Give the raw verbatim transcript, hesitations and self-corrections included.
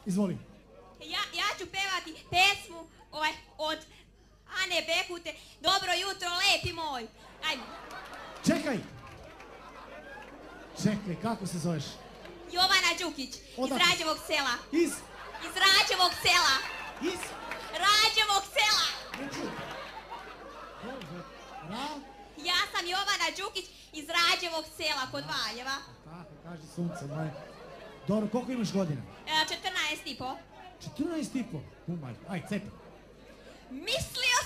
Izvoli. Ja, ja ću pevati pesmu ovaj, od Ane Bekute, Dobro jutro, lepi moj. Ajmo. Čekaj. Čekaj, kako se zoveš? Jovana Đukić, iz Odakle? Rađevog sela. Iz? Iz Rađevog sela. Iz? Rađevog sela. Ne čujem. Dobro. Ra? Ja sam Jovana Đukić iz Rađevog sela kod Valjeva. Tako, kaži sunce moje. Dobro, koliko imaš godina? E, četrnaest i po. četrnaest i po. Umalj, aj, cepi. Mislio